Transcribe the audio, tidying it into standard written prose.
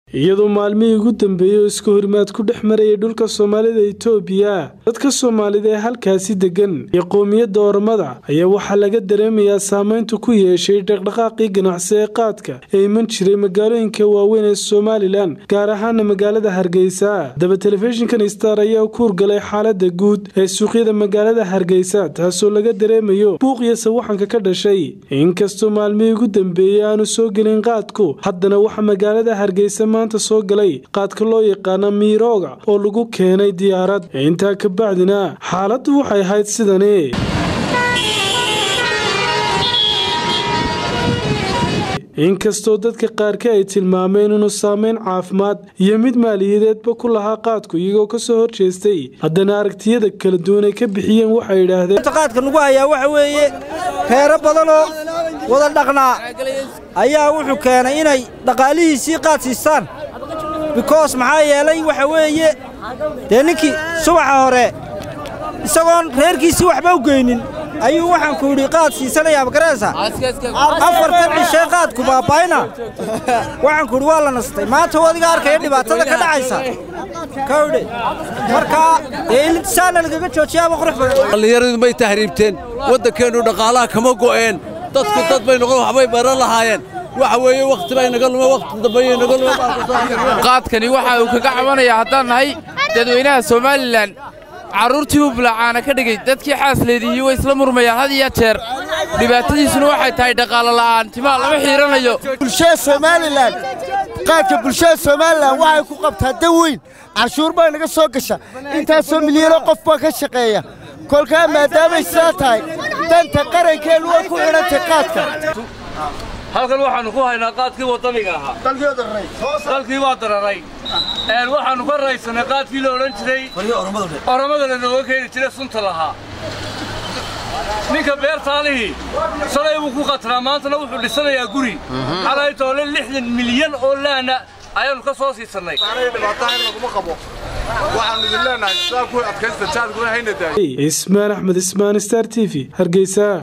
iyadoo maalmihii ugu dambeeyay isku horimaad ku dhex marayay dhulka Soomaalida Itoobiya dadka Soomaalida ee halkaasi degan iyo qoomiyadda Oromada ayaa waxa laga dareemayaa saameynta ku yeeshay dhaqdhaqaaqii ganacsi ee qaadka ee iman jiray magaalooyinka waaweyn ee Somaliland gaar ahaan magaalada Hargeysa daba telefishinkan Star ayaa ku hurgalay xaaladda guud ee suuqyada magaalada Hargeysa taasoo laga dareemayo buuq iyo sawaxanka ka dhashay inkastoo maalmihii ugu dambeeyay aanu soo gelin qaadku haddana waxa magaalada Hargeysa maanta soo galay qaadka loo yaqaan miirooga oo lagu keenay diyaarad inta ka bacdina xaaladdu waxay ahayd sidani inkastoo dadka qaarka ay tilmaameen inuu saameyn caafimaad iyo mid maaliyadeedba ku lahaa qaadku iyagoo ka soo horjeestay haddana aragtiyada kala duwan ay ka bixiyeen waxay yiraahdeen qaadka lagu hayaa waxa weeye reero badan oo wada dhaqnaa ayaa wuxuu keenay inay dhaqaalihiisii qaad siistaan because maxaa yeelay waxa weeye ninkii subaxa hore isagoon reerkiisii waxba u geynin ayuu waxaan ku yiri qaad siisanaya magaraysa afartan cishay qaad ku baabayna waxaan ku yiri waa la nastay maanta wadiga arkay dhibaatada ka dhacaysa kawdhe marka intaan laga joojiyaa qurux badan dhalinyaradu may tahriibteen wadankeenu dhaqaalaha kama go'een dadku dad bay noqon waxbay baran lahaayeen waxa weeye waqti bay naga lumay waqti dambeeyay naga lumay qaadkani waxa uu kaga cabanayaa haddaan nahay dadweynaha Somaliland caruurtii u bilaacaana ka dhigay dadkii xaasleedii way isla murmayaan had iyo jeer dhibaatadiisuna waxay tahay dhaqaale la'aan timaa lama xiiranayo bulshada Somaliland qaadka bulshada Somaliland waxay ku qabtaa daweyn cashuur baa naga soo gasha intaas oo milyan oo qof baa ka shaqeeya kolka maadaama ay tahay danta qarankeenu waa ku xirantay qaadka halkan waxaanu ku haynaa qaadkii wadaniga ahaa dalkii waa dararay waxaanu ka raysanay qaadkii la oran jiray Oromada la nooga keeni jiray sunta lahaa ninka beertaalihii salay uu ku qatraa maantana wuxuu dhisanayaa guri xalay toole 60 milyan oo laana ayaanu ka soo siisanay waxaanu idin leenahay saa ku adkaysta jaad ku hayna daay Ismaan Axmed Ismaan Star TV Hargeysa